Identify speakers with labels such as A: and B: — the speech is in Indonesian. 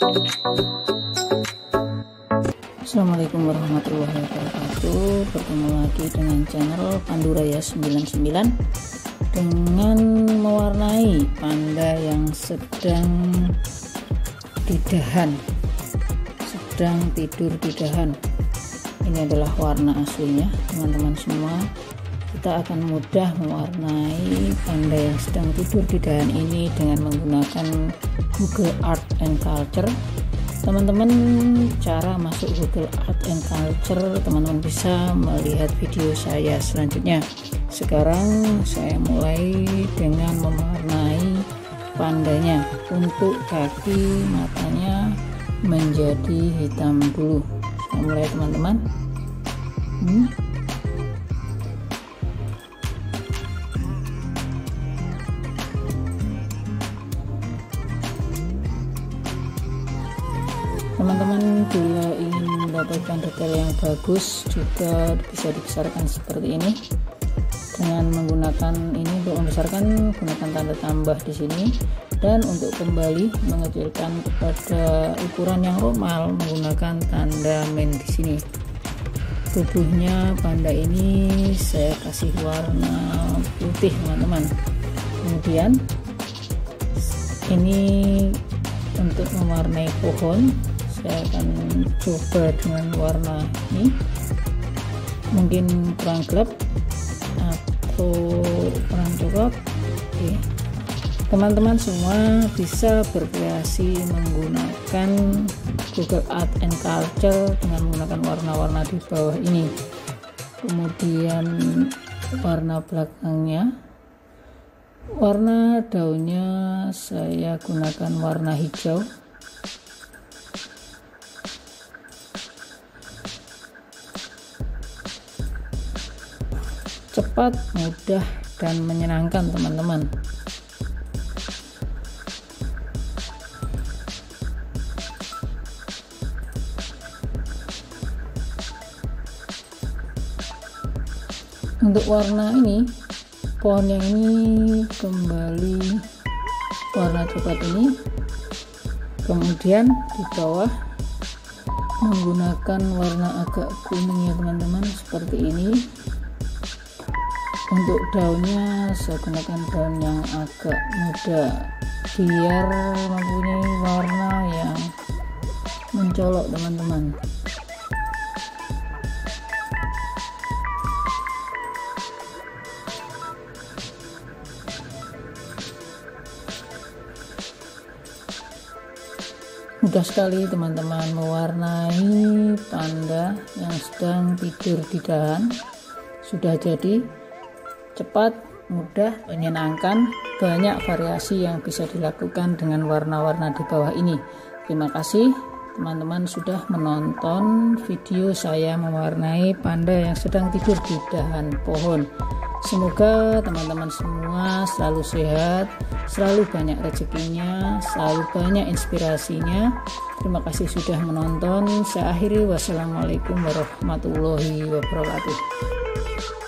A: Assalamualaikum warahmatullahi wabarakatuh. Bertemu lagi dengan channel Panduraya 99 dengan mewarnai panda yang sedang tidur di dahan. Ini adalah warna aslinya, teman-teman semua. Kita akan mudah mewarnai panda yang sedang tidur di dahan ini dengan menggunakan Google Art and Culture. Teman-teman, cara masuk Google Art and Culture, teman-teman bisa melihat video saya selanjutnya. Sekarang saya mulai dengan mewarnai pandanya. Untuk kaki matanya menjadi hitam dulu. Saya mulai, teman-teman. Teman-teman, bila ingin mendapatkan detail yang bagus juga bisa dibesarkan seperti ini dengan menggunakan ini. Untuk membesarkan gunakan tanda tambah di sini, dan untuk kembali mengecilkan kepada ukuran yang normal menggunakan tanda min di sini. Tubuhnya panda ini saya kasih warna putih, teman-teman. Kemudian ini untuk mewarnai pohon, saya akan coba dengan warna ini, mungkin kurang gelap atau kurang coklat. Oke, teman-teman semua bisa berkreasi menggunakan Google Art and Culture dengan menggunakan warna-warna di bawah ini. Kemudian warna belakangnya, warna daunnya saya gunakan warna hijau. Cepat, mudah, dan menyenangkan, teman-teman. Untuk warna ini, pohon yang ini kembali warna coklat ini. Kemudian di bawah menggunakan warna agak kuning ya, teman-teman, seperti ini. Untuk daunnya saya gunakan daun yang agak muda biar mempunyai warna yang mencolok, teman-teman. Mudah sekali, teman-teman, mewarnai panda yang sedang tidur di dahan. Sudah jadi. Cepat, mudah, menyenangkan, banyak variasi yang bisa dilakukan dengan warna-warna di bawah ini. Terima kasih teman-teman sudah menonton video saya mewarnai panda yang sedang tidur di dahan pohon. Semoga teman-teman semua selalu sehat, selalu banyak rezekinya, selalu banyak inspirasinya. Terima kasih sudah menonton. Saya akhiri, wassalamualaikum warahmatullahi wabarakatuh.